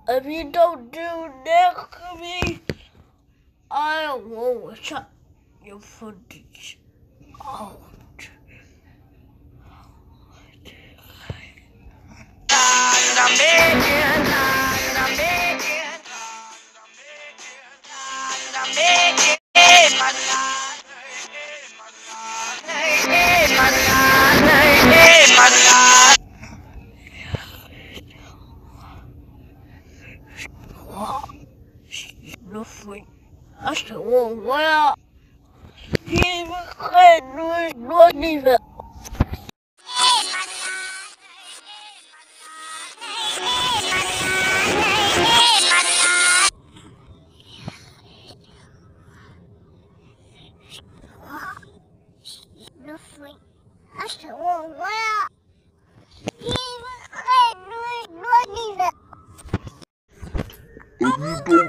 If you don't do next to me, I will shut your footage out. Nothing. I said, well, you can't not even. Nothing. I said, well, you can't not even.